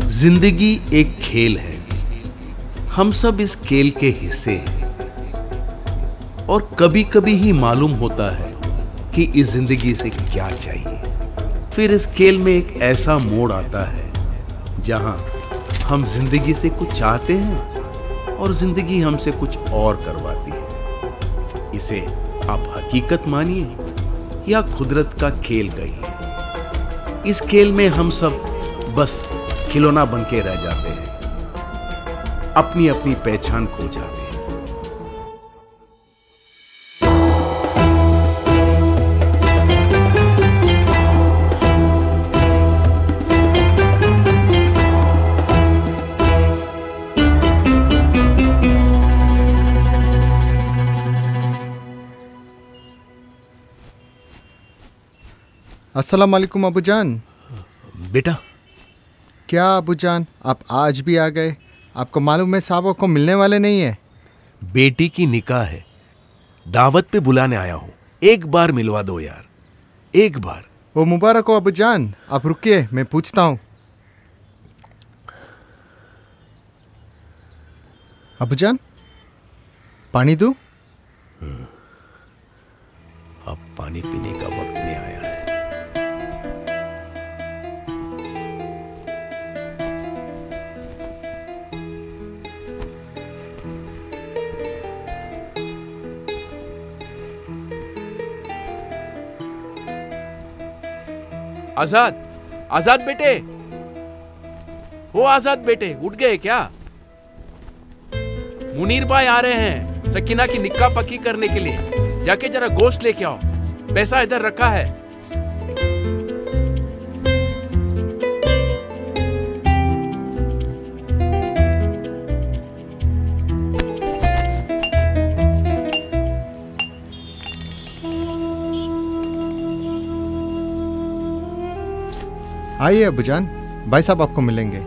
जिंदगी एक खेल है, हम सब इस खेल के हिस्से हैं और कभी कभी ही मालूम होता है कि इस जिंदगी से क्या चाहिए। फिर इस खेल में एक ऐसा मोड़ आता है जहां हम जिंदगी से कुछ चाहते हैं और जिंदगी हमसे कुछ और करवाती है। इसे आप हकीकत मानिए या कुदरत का खेल कहिए, इस खेल में हम सब बस खिलौना बन के रह जाते हैं, अपनी अपनी पहचान खो जाते हैं। अस्सलाम वालेकुम अबूजान। बेटा। क्या अबूजान, आप आज भी आ गए? आपको मालूम है साहब को मिलने वाले नहीं है। बेटी की निकाह है, दावत पे बुलाने आया हूँ। एक बार मिलवा दो यार, एक बार। वो मुबारक हो अबूजान। आप रुकिए, मैं पूछता हूँ। अबूजान, पानी दूँ? अब पानी पीने का वक्त नहीं आया है। आजाद, आजाद बेटे, वो आजाद बेटे, उठ गए क्या? मुनीर भाई आ रहे हैं सकीना की निकाह पक्की करने के लिए। जाके जरा गोश्त लेके आओ, पैसा इधर रखा है। आइए अबूजान, भाई साहब आपको मिलेंगे।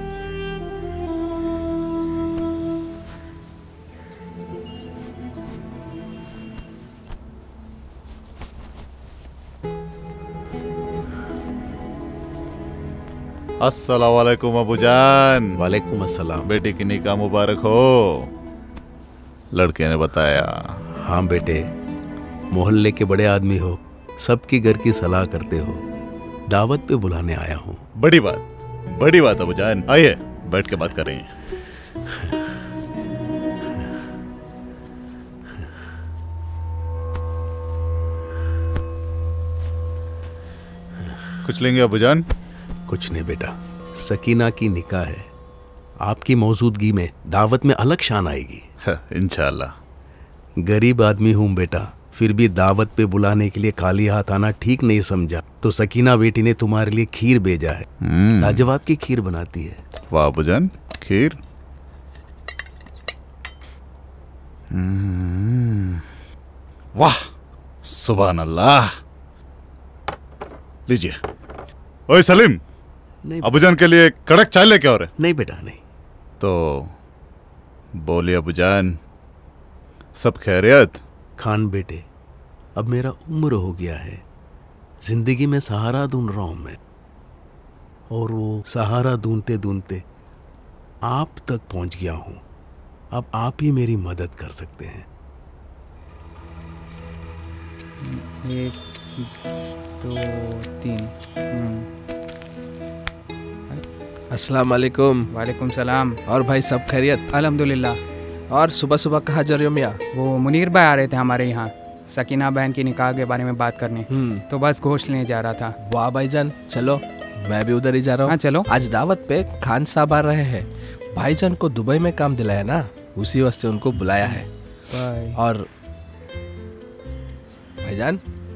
अस्सलाम वालेकुम अबूजान। वालेकुम अस्सलाम। बेटी की निकाह मुबारक हो, लड़के ने बताया। हाँ बेटे, मोहल्ले के बड़े आदमी हो, सबकी घर की सलाह करते हो, दावत पे बुलाने आया हूँ। बड़ी बात अबूजान। आइए बैठ के बात कर रही हैं। कुछ लेंगे अबूजान? कुछ नहीं बेटा, सकीना की निकाह है, आपकी मौजूदगी में दावत में अलग शान आएगी। इंशाल्लाह। गरीब आदमी हूँ बेटा, फिर भी दावत पे बुलाने के लिए खाली हाथ आना ठीक नहीं समझा, तो सकीना बेटी ने तुम्हारे लिए खीर भेजा है। लाजवाब की खीर बनाती है। वाह अबूजान, खीर। वाह, सुभान अल्लाह। लीजिए। ओए सलीम, अबूजान के लिए कड़क चाय लेके आओ रे। नहीं बेटा नहीं। तो बोलिए अबूजान, सब खैरियत? खान बेटे, अब मेरा उम्र हो गया है, जिंदगी में सहारा ढूंढ रहा हूं मैं, और वो सहारा ढूंढते ढूंढते आप तक पहुंच गया हूं। अब आप ही मेरी मदद कर सकते हैं। 1 2 3। अस्सलाम वालेकुम। वालेकुम सलाम। और भाई सब खैरियत? अल्हम्दुलिल्लाह। और सुबह सुबह कहाँ जा रहे हो मियाँ? वो मुनीर भाई आ रहे थे हमारे यहाँ सकीना बहन की निकाह के बारे में बात करने, तो बस गोश्त लेने जा रहा था। वाह भाईजान, चलो मैं भी उधर ही जा रहा हूँ। हाँ चलो। आज दावत पे खान साहब आ रहे हैं। भाईजान को दुबई में काम दिलाया ना, उसी वास्ते उनको बुलाया है। और भाईजान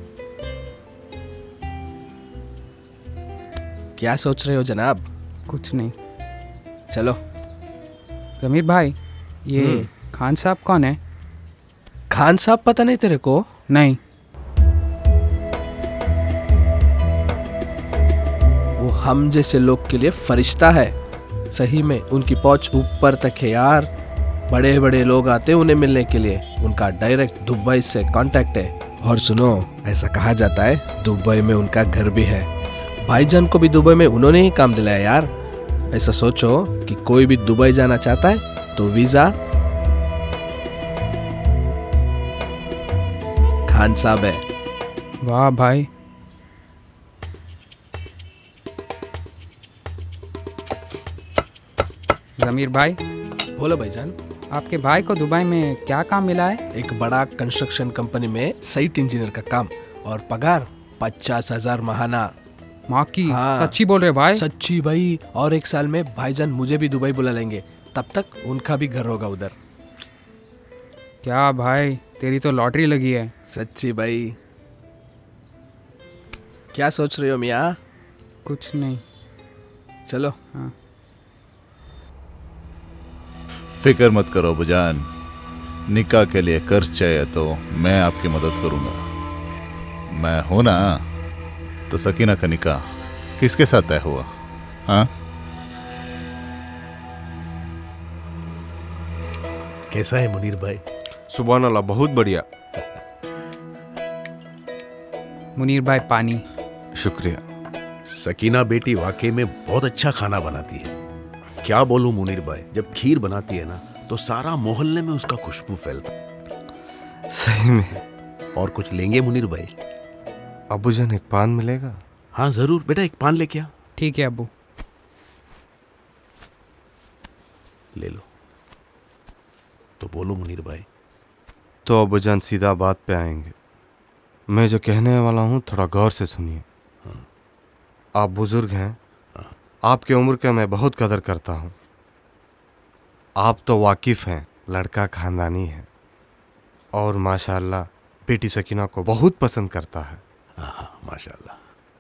क्या सोच रहे हो जनाब? कुछ नहीं। चलो। जमीर भाई, ये खान साहब कौन है? खान साहब पता नहीं तेरे को? नहीं। वो हम जैसे लोग के लिए फरिश्ता है। सही में उनकी पहुंच ऊपर तक है यार। बड़े बड़े लोग आते हैं उन्हें मिलने के लिए। उनका डायरेक्ट दुबई से कांटेक्ट है। और सुनो, ऐसा कहा जाता है दुबई में उनका घर भी है। भाईजान को भी दुबई में उन्होंने ही काम दिलाया यार। ऐसा सोचो कि कोई भी दुबई जाना चाहता है तो वीजा खान साहब है। वाह भाई। जमीर भाई, बोलो भाईजान। आपके भाई को दुबई में क्या काम मिला है? एक बड़ा कंस्ट्रक्शन कंपनी में साइट इंजीनियर का काम और पगार 50,000 महाना। माँ की हाँ। सच्ची बोल रहे भाई? सच्ची भाई। और एक साल में भाईजान मुझे भी दुबई बुला लेंगे, तब तक उनका भी घर होगा उधर। क्या भाई, तेरी तो लॉटरी लगी है। सच्ची भाई। क्या सोच रहे हो मियाँ? कुछ नहीं। चलो। हाँ। फिक्र मत करो बुजान, निकाह के लिए कर्ज चाहिए तो मैं आपकी मदद करूंगा। मैं हूं ना। तो सकीना का निकाह किसके साथ तय हुआ? हाँ, कैसा है मुनीर भाई? सुभान अल्लाह, बहुत बढ़िया। मुनीर भाई पानी। शुक्रिया। सकीना बेटी वाकई में बहुत अच्छा खाना बनाती है। क्या बोलूं मुनीर भाई, जब खीर बनाती है ना तो सारा मोहल्ले में उसका खुशबू फैलता। सही में। और कुछ लेंगे मुनीर भाई? अबूजान एक पान मिलेगा? हाँ जरूर बेटा, एक पान लेके आ। ठीक है अब्बू। ले लो। तो बोलो मुनीर भाई। तो अबूजान सीधा बात पे आएंगे। मैं जो कहने वाला हूँ थोड़ा गौर से सुनिए। आप बुजुर्ग हैं, आपकी उम्र का मैं बहुत कदर करता हूँ। आप तो वाकिफ हैं, लड़का खानदानी है और माशाअल्लाह बेटी सकीना को बहुत पसंद करता है। हाँ माशाअल्लाह।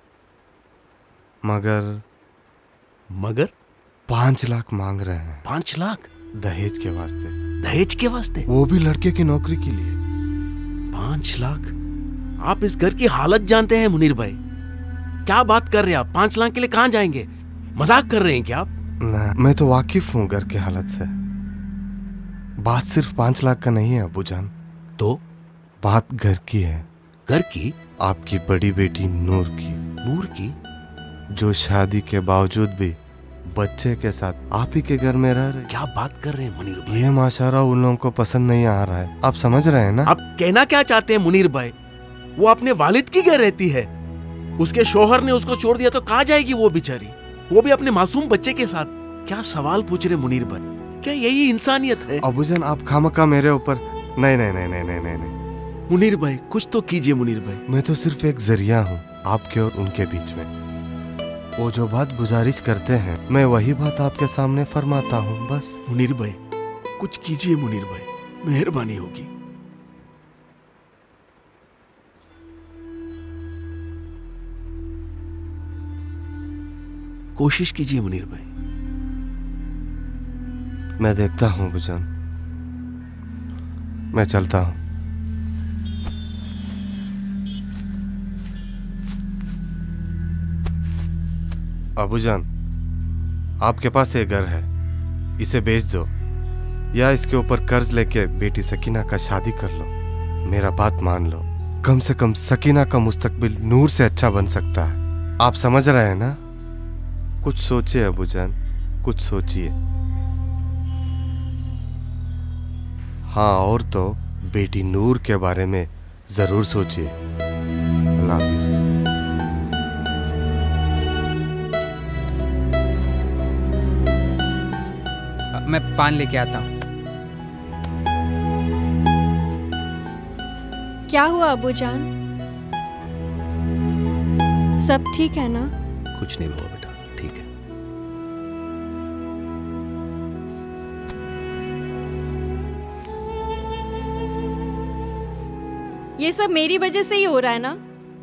मगर 5 लाख मांग रहे हैं। 5 लाख दहेज के वास्ते। दहेज के वास्ते? वो भी लड़के की नौकरी के लिए। 5 लाख? आप इस घर की हालत जानते हैं मुनीर भाई? क्या बात कर रहे हैं आप? 5 लाख के लिए कहां जाएंगे? मजाक कर रहे हैं क्या आप? ना, मैं तो वाकिफ हूँ घर की हालत से। बात सिर्फ 5 लाख का नहीं है अबूजान। तो बात घर की है। घर की? आपकी बड़ी बेटी नूर की। नूर की? जो शादी के बावजूद भी बच्चे के साथ आप ही के घर में रह रहे। क्या बात कर रहे हैं मुनीर भाई? ये माशारा उन लोगों को पसंद नहीं आ रहा है। आप समझ रहे हैं ना? आप कहना क्या चाहते हैं मुनीर भाई? वो अपने वालिद की घर रहती है, उसके शोहर ने उसको छोड़ दिया तो कहाँ जाएगी वो बेचारी, वो भी अपने मासूम बच्चे के साथ? क्या सवाल पूछ रहे मुनीर भाई? क्या यही इंसानियत है? अबूजान आप खामखा मेरे ऊपर। नहीं नहीं नहीं नहीं नहीं नहीं नहीं। मुनीर भाई कुछ तो कीजिए मुनीर भाई। मैं तो सिर्फ एक जरिया हूँ आपके और उनके बीच में। वो जो बात गुजारिश करते हैं मैं वही बात आपके सामने फरमाता हूँ बस। मुनीर भाई कुछ कीजिए मुनीर भाई, मेहरबानी होगी। कोशिश कीजिए मुनीर भाई। मैं देखता हूँ बुजान, मैं चलता हूँ। अबूजान आपके पास एक घर है, इसे बेच दो या इसके ऊपर कर्ज लेके बेटी सकीना का शादी कर लो। मेरा बात मान लो, कम से कम सकीना का मुस्तकबिल नूर से अच्छा बन सकता है। आप समझ रहे हैं ना? कुछ सोचिए अबूजान, कुछ सोचिए। हाँ, और तो बेटी नूर के बारे में जरूर सोचिए। अल्लाह हाफिज। मैं पान लेके आता हूँ। क्या हुआ अबूजान? सब ठीक है ना? कुछ नहीं हुआ बेटा, ठीक है। ये सब मेरी वजह से ही हो रहा है ना?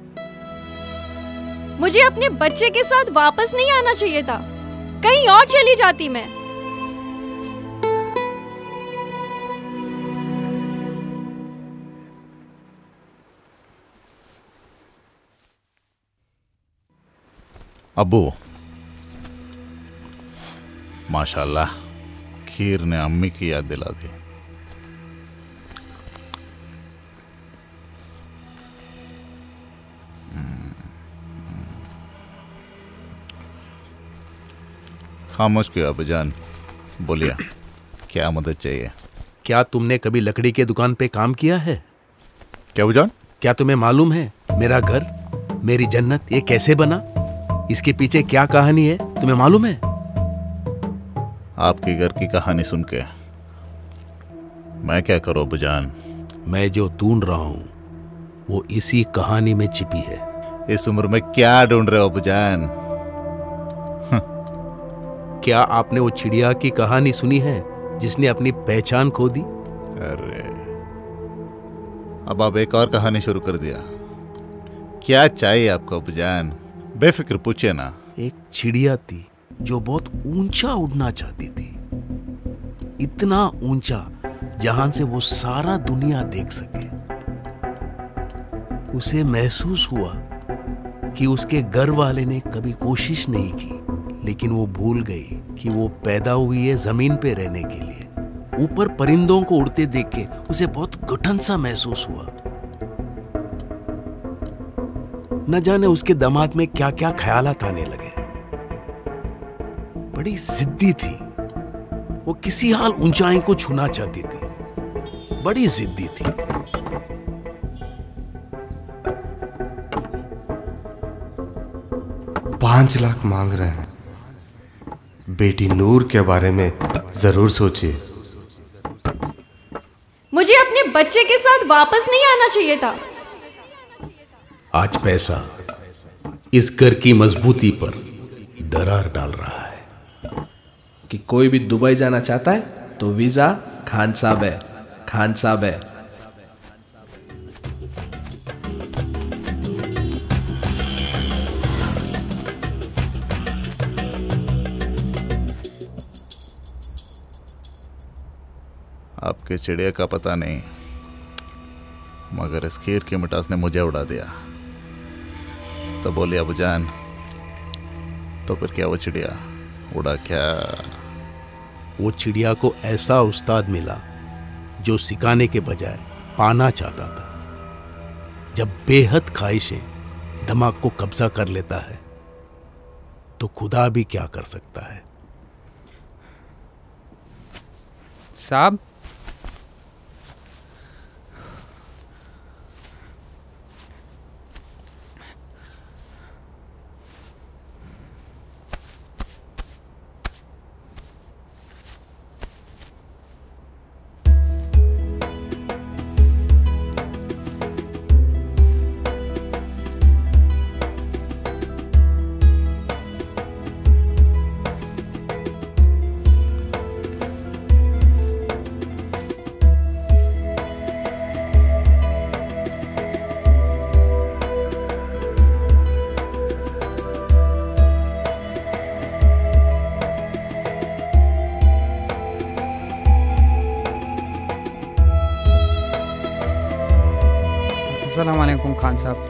मुझे अपने बच्चे के साथ वापस नहीं आना चाहिए था, कहीं और चली जाती मैं। अबू माशाल्लाह, खीर ने अम्मी की याद दिला दी। खामोश क्यों अबूजान? बोलिए, क्या मदद चाहिए? क्या तुमने कभी लकड़ी के दुकान पे काम किया है? क्या अबूजान? क्या तुम्हें मालूम है मेरा घर, मेरी जन्नत ये कैसे बना? इसके पीछे क्या कहानी है तुम्हें मालूम है? आपके घर की कहानी सुन के मैं क्या करूं अबूजान? मैं जो ढूंढ रहा हूं वो इसी कहानी में छिपी है। इस उम्र में क्या ढूंढ रहे हो अबूजान? क्या आपने वो चिड़िया की कहानी सुनी है जिसने अपनी पहचान खो दी? अरे अब आप एक और कहानी शुरू कर दिया। क्या चाहिए आपको अबूजान? बेफिक्र पूछिए ना। एक चिड़िया थी जो बहुत ऊंचा उड़ना चाहती थी, इतना ऊंचा जहां से वो सारा दुनिया देख सके। उसे महसूस हुआ कि उसके घर वाले ने कभी कोशिश नहीं की, लेकिन वो भूल गई कि वो पैदा हुई है जमीन पे रहने के लिए। ऊपर परिंदों को उड़ते देख के उसे बहुत घुटन सा महसूस हुआ। न जाने उसके दिमाग में क्या क्या ख्यालात आने लगे। बड़ी जिद्दी थी वो, किसी हाल ऊंचाई को छूना चाहती थी, बड़ी जिद्दी थी। $5 लाख मांग रहे हैं। बेटी नूर के बारे में जरूर सोचिए। मुझे अपने बच्चे के साथ वापस नहीं आना चाहिए था। आज पैसा इस घर की मजबूती पर दरार डाल रहा है। कि कोई भी दुबई जाना चाहता है तो वीजा खान साहब है, खान साहब है। आपके चिड़िया का पता नहीं, मगर इस खीर की मिठास ने मुझे उड़ा दिया। तो बोलिए अबूजान, तो फिर क्या वो चिड़िया उड़ा क्या? वो चिड़िया को ऐसा उस्ताद मिला जो सिखाने के बजाय पाना चाहता था। जब बेहद ख्वाहिशें दिमाग को कब्जा कर लेता है तो खुदा भी क्या कर सकता है। साहब, अस्सलाम वालेकुम खान साहब।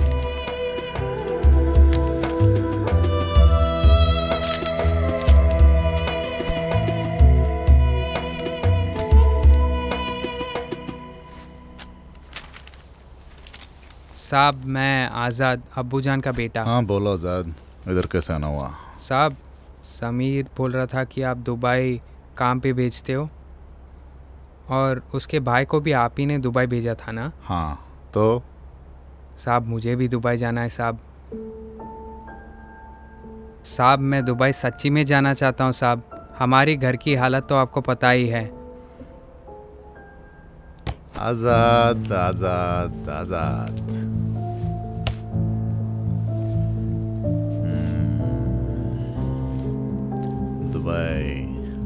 साहब, मैं आज़ाद, अब्बूजान का बेटा। हाँ बोलो आज़ाद, इधर कैसे आना हुआ? साहब, समीर बोल रहा था कि आप दुबई काम पे भेजते हो और उसके भाई को भी आप ही ने दुबई भेजा था ना? हाँ तो साहब, मुझे भी दुबई जाना है साहब। साहब, मैं दुबई सच्ची में जाना चाहता हूँ साहब। हमारी घर की हालत तो आपको पता ही है। आज़ाद आज़ाद आज़ाद, दुबई,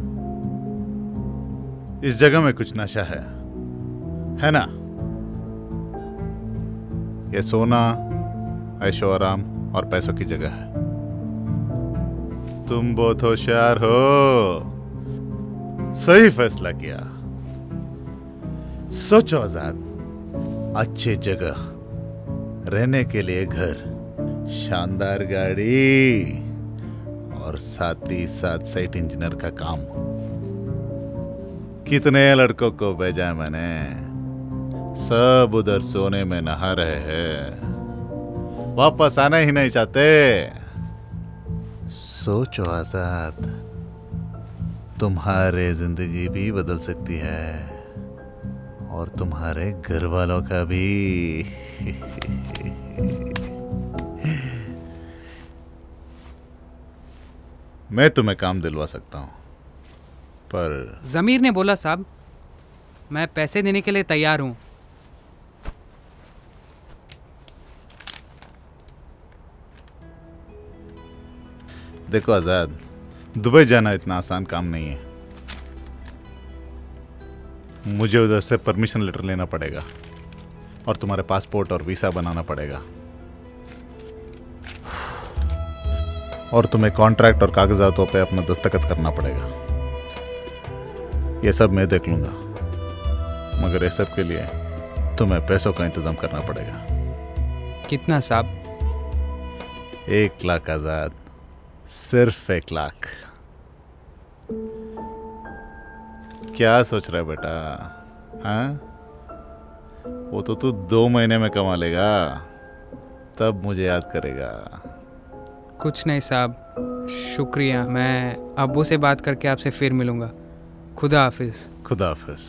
इस जगह में कुछ नशा है ना? ये सोना, ऐशो आराम और पैसों की जगह है। तुम बहुत होशियार हो, सही फैसला किया। सोचो आज़ाद, अच्छी जगह, रहने के लिए घर, शानदार गाड़ी और साथ ही साथ साइट इंजीनियर का काम। कितने लड़कों को भेजा मैंने, सब उधर सोने में नहा रहे हैं, वापस आना ही नहीं चाहते। सोचो आज़ाद, तुम्हारे जिंदगी भी बदल सकती है और तुम्हारे घर वालों का भी। मैं तुम्हें काम दिलवा सकता हूं, पर ज़मीर ने बोला साहब, मैं पैसे देने के लिए तैयार हूं। देखो आजाद, दुबई जाना इतना आसान काम नहीं है। मुझे उधर से परमिशन लेटर लेना पड़ेगा और तुम्हारे पासपोर्ट और वीसा बनाना पड़ेगा, और तुम्हें कॉन्ट्रैक्ट और कागजातों पे अपना दस्तखत करना पड़ेगा। ये सब मैं देख लूंगा, मगर ये सब के लिए तुम्हें पैसों का इंतजाम करना पड़ेगा। कितना साहब? 1 लाख आजाद, सिर्फ 1 लाख। क्या सोच रहा है बेटा? हाँ, वो तो तू 2 महीने में कमा लेगा, तब मुझे याद करेगा। कुछ नहीं साहब, शुक्रिया। मैं अब्बू से बात करके आपसे फिर मिलूंगा। खुदा हाफिज। खुदा हाफिज।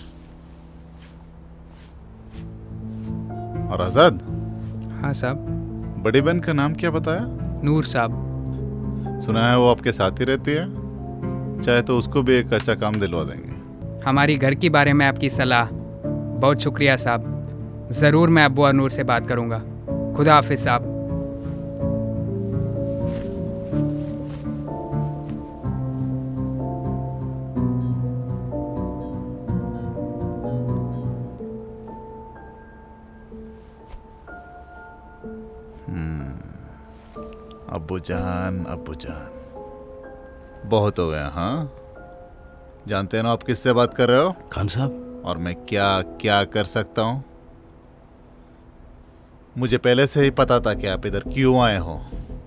और आजाद? हाँ साहब। बड़ी बहन का नाम क्या बताया? नूर साहब। सुना है वो आपके साथ ही रहती है, चाहे तो उसको भी एक अच्छा काम दिलवा देंगे। हमारी घर के बारे में आपकी सलाह, बहुत शुक्रिया साहब। ज़रूर मैं अब्बू और नूर से बात करूंगा। खुदा हाफिज साहब। अब्बू जान, अब्बू जान, बहुत हो गया। हाँ, जानते हैं ना आप किससे बात कर रहे हो? खान साहब। और मैं क्या क्या कर सकता हूं? मुझे पहले से ही पता था कि आप इधर क्यों आए हो।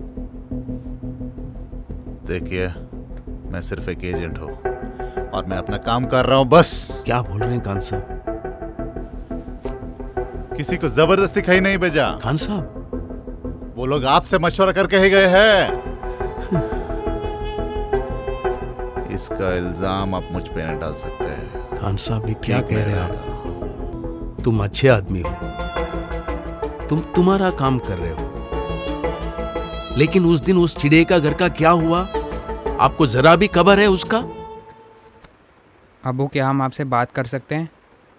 देखिए, मैं सिर्फ एक एजेंट हूं और मैं अपना काम कर रहा हूं, बस। क्या बोल रहे हैं खान साहब? किसी को जबरदस्ती कहीं नहीं भेजा खान साहब। वो लोग आपसे मशवरा करके ही गए हैं। इसका इल्जाम आप मुझ पे नहीं डाल सकते हैं। खान साहब, ये क्या कह रहे हैं आप? तुम अच्छे आदमी हो, तुम तुम्हारा काम कर रहे हो, लेकिन उस दिन उस चिड़े का घर का क्या हुआ, आपको जरा भी खबर है उसका? अबू, क्या हम आपसे बात कर सकते हैं?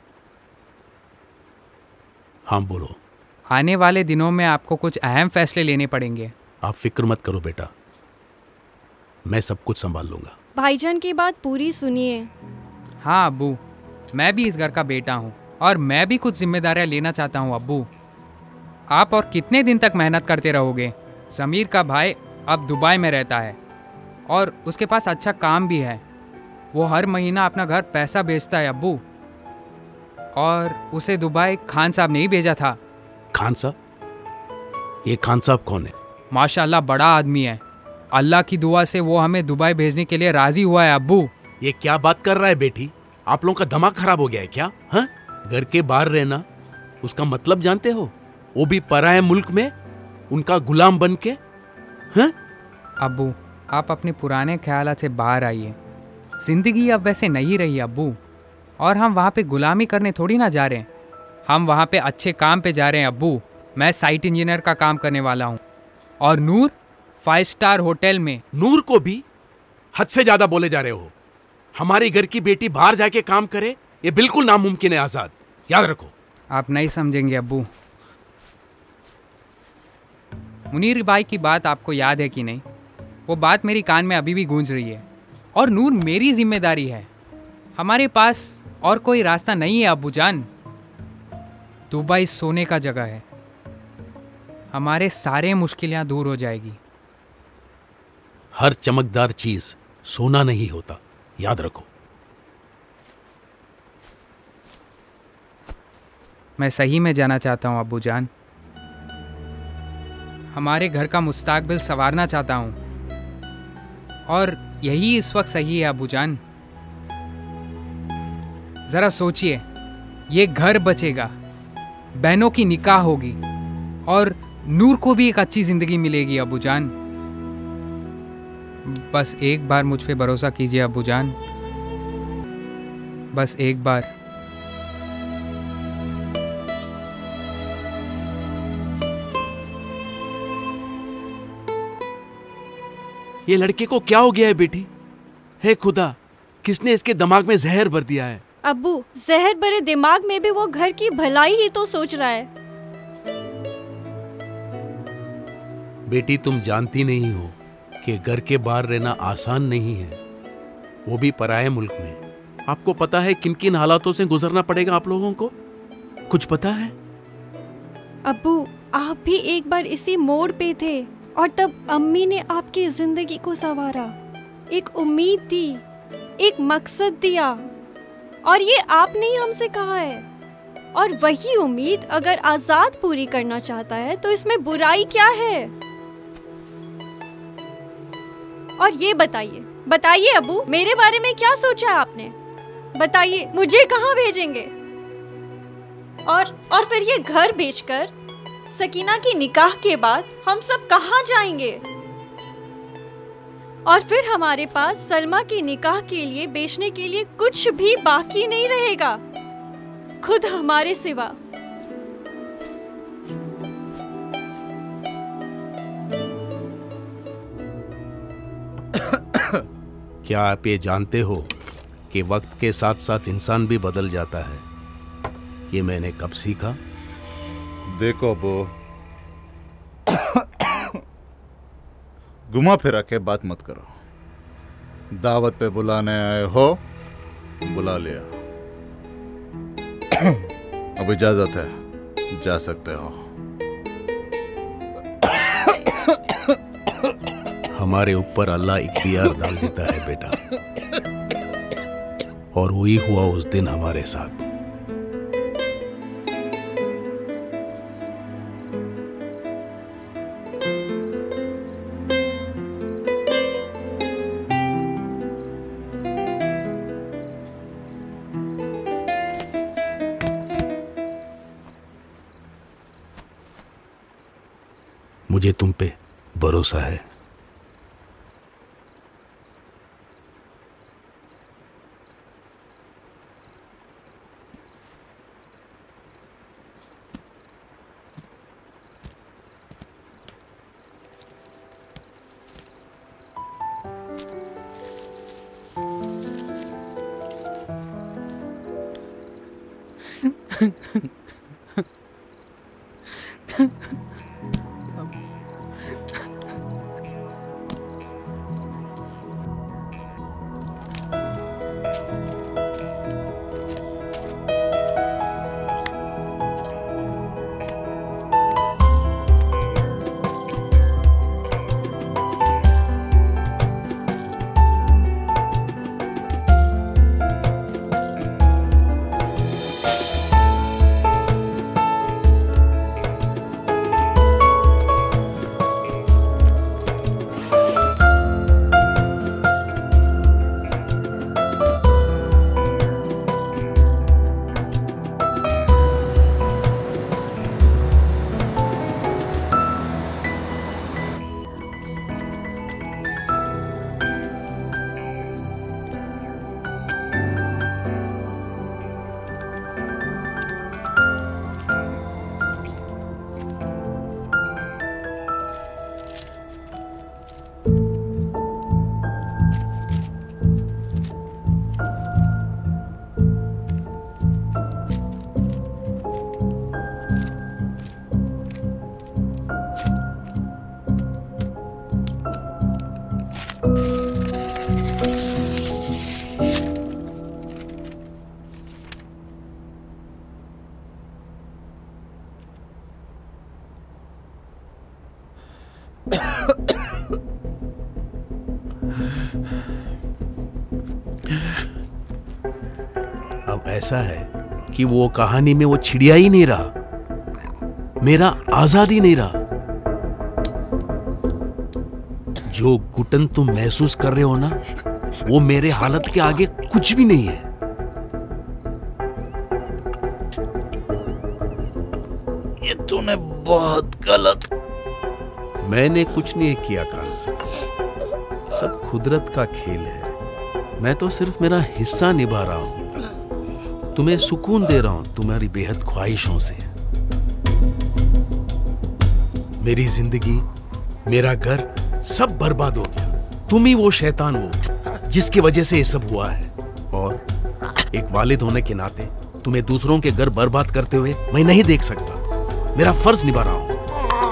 हाँ बोलो। आने वाले दिनों में आपको कुछ अहम फैसले लेने पड़ेंगे। आप फिक्र मत करो बेटा, मैं सब कुछ संभाल लूंगा। भाईजान की बात पूरी सुनिए। हाँ अब्बू, मैं भी इस घर का बेटा हूँ और मैं भी कुछ जिम्मेदारियाँ लेना चाहता हूँ। अब्बू, आप और कितने दिन तक मेहनत करते रहोगे? समीर का भाई अब दुबई में रहता है और उसके पास अच्छा काम भी है। वो हर महीना अपना घर पैसा भेजता है अब्बू, और उसे दुबई खान साहब ने ही भेजा था। खान साहब? ये खान साहब कौन है? माशाल्लाह बड़ा आदमी है। अल्लाह की दुआ से वो हमें दुबई भेजने के लिए राजी हुआ है। अब्बू, ये क्या बात कर रहा है बेटी? आप लोगों का दिमाग खराब हो गया है क्या? हाँ, घर के बाहर रहना उसका मतलब जानते हो? वो भी पराये मुल्क में, उनका गुलाम बन के। हाँ? अब्बू, आप अपने पुराने ख्यालात से बाहर आइए। जिंदगी अब वैसे नहीं रही अब्बू, और हम वहाँ पे गुलामी करने थोड़ी ना जा रहे हैं। हम वहाँ पे अच्छे काम पे जा रहे हैं अब्बू। मैं साइट इंजीनियर का काम करने वाला हूँ, और नूर 5 स्टार होटल में। नूर को भी हद से ज्यादा बोले जा रहे हो। हमारे घर की बेटी बाहर जाके काम करे, ये बिल्कुल नामुमकिन है आजाद, याद रखो। आप नहीं समझेंगे अब्बू। मुनीर भाई की बात आपको याद है कि नहीं? वो बात मेरी कान में अभी भी गूंज रही है। और नूर मेरी जिम्मेदारी है। हमारे पास और कोई रास्ता नहीं है अब्बू जान। दुबई सोने का जगह है। हमारे सारे मुश्किलें दूर हो जाएगी। हर चमकदार चीज सोना नहीं होता, याद रखो। मैं सही में जाना चाहता हूँ अब्बू जान। हमारे घर का मुस्तकबिल संवारना चाहता हूँ, और यही इस वक्त सही है अब्बू जान। जरा सोचिए, ये घर बचेगा, बहनों की निकाह होगी, और नूर को भी एक अच्छी जिंदगी मिलेगी अब्बू जान। बस एक बार मुझ पे भरोसा कीजिए अब्बू जान। बस एक बार। ये लड़के को क्या हो गया है बेटी? हे खुदा, किसने इसके दिमाग में जहर भर दिया है? अब्बू, जहर भरे दिमाग में भी वो घर की भलाई ही तो सोच रहा है। बेटी, तुम जानती नहीं हो कि घर के बाहर रहना आसान नहीं है, वो भी पराये मुल्क में। आपको पता है किन किन हालातों से गुजरना पड़ेगा आप लोगों को? कुछ पता है? अब्बू, आप भी एक बार इसी मोड़ पे थे और तब अम्मी ने आपकी जिंदगी को संवारा, एक उम्मीद दी, एक मकसद दिया, और ये आपने ही हमसे कहा है। और वही उम्मीद अगर आजाद पूरी करना चाहता है तो इसमें बुराई क्या है? और ये बताइए अबू, मेरे बारे में क्या सोचा है आपने? बताइए, मुझे कहाँ भेजेंगे? और फिर ये घर बेचकर सकीना की निकाह के बाद हम सब कहाँ जाएंगे? और फिर हमारे पास सलमा की निकाह के लिए बेचने के लिए कुछ भी बाकी नहीं रहेगा, खुद हमारे सिवा। क्या आप ये जानते हो कि वक्त के साथ साथ इंसान भी बदल जाता है? ये मैंने कब सीखा? देखो वो घुमा फिरा के बात मत करो। दावत पे बुलाने आए हो, बुला लिया। अब इजाजत है, जा सकते हो। हमारे ऊपर अल्लाह इख्तियार डाल देता है बेटा, और वही हुआ उस दिन हमारे साथ। मुझे तुम पे भरोसा है। अब ऐसा है कि वो कहानी में वो चिड़िया ही नहीं रहा, मेरा आजाद ही नहीं रहा। जो घुटन तुम महसूस कर रहे हो ना, वो मेरे हालत के आगे कुछ भी नहीं है। ये तूने बहुत गलत। मैंने कुछ नहीं किया खान साहब, सब कुदरत का खेल है। मैं तो सिर्फ मेरा हिस्सा निभा रहा हूं। तुम्हें सुकून दे रहा हूं तुम्हारी बेहद ख्वाहिशों से। मेरी जिंदगी, मेरा घर सब बर्बाद हो गया। तुम ही वो शैतान हो जिसकी वजह से ये सब हुआ है। और एक वालिद होने के नाते तुम्हें दूसरों के घर बर्बाद करते हुए मैं नहीं देख सकता। मेरा फर्ज निभा रहा हूं।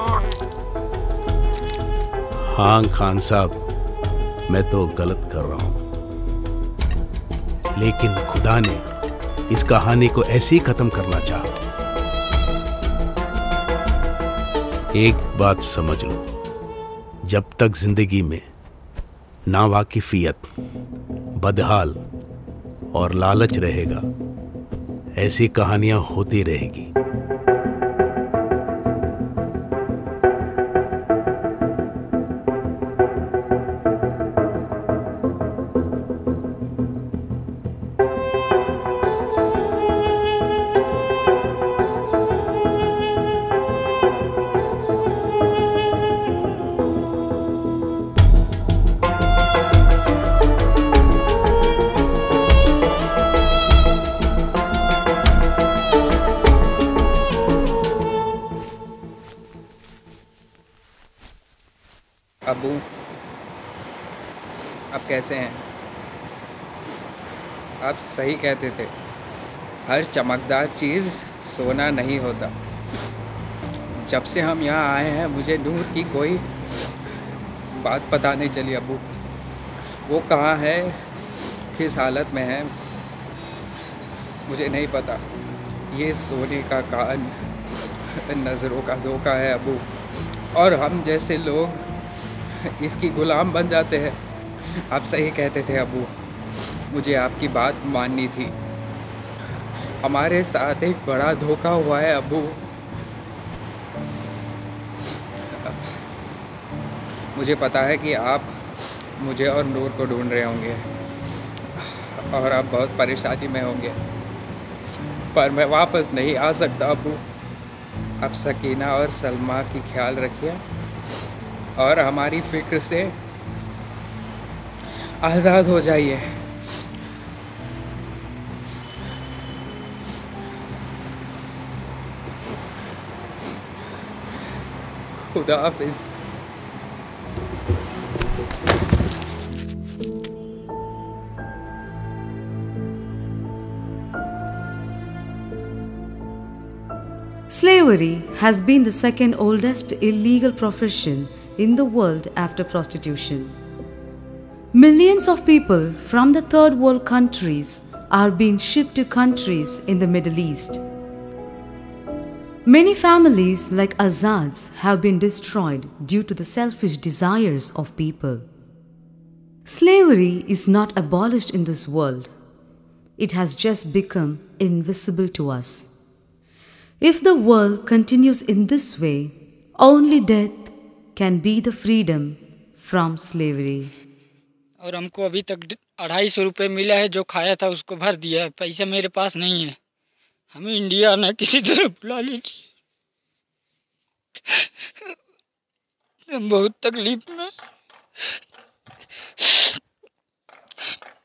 हाँ खान साहब, मैं तो गलत कर रहा हूं, लेकिन खुदा ने इस कहानी को ऐसे ही खत्म करना चाहा। एक बात समझ लो, जब तक जिंदगी में नावाकिफियत, बदहाल और लालच रहेगा, ऐसी कहानियां होती रहेगी। अबू, आप कैसे हैं? आप सही कहते थे, हर चमकदार चीज़ सोना नहीं होता। जब से हम यहाँ आए हैं मुझे नूर की कोई बात पता नहीं चली अबू। वो कहाँ है, किस हालत में है, मुझे नहीं पता। ये सोने का कान, नज़रों का धोखा है अबू, और हम जैसे लोग इसकी गुलाम बन जाते हैं। आप सही कहते थे अबू, मुझे आपकी बात माननी थी। हमारे साथ एक बड़ा धोखा हुआ है अबू। मुझे पता है कि आप मुझे और नूर को ढूंढ रहे होंगे और आप बहुत परेशानी में होंगे, पर मैं वापस नहीं आ सकता अबू। आप सकीना और सलमा की ख्याल रखिए और हमारी फिक्र से आज़ाद हो जाइए। खुदा हाफिज़। Slavery has been the second oldest illegal profession in the world after prostitution. Millions of people from the third world countries are being shipped to countries in the Middle East. Many families like Azad's have been destroyed due to the selfish desires of people. Slavery is not abolished in this world. It has just become invisible to us. If the world continues in this way, only death can be the freedom from slavery. और हमको अभी तक 250 रुपये मिला है, जो खाया था उसको भर दिया है, पैसा मेरे पास नहीं है। हमें इंडिया आना किसी तरह बुला लीजिए, हम बहुत तकलीफ में।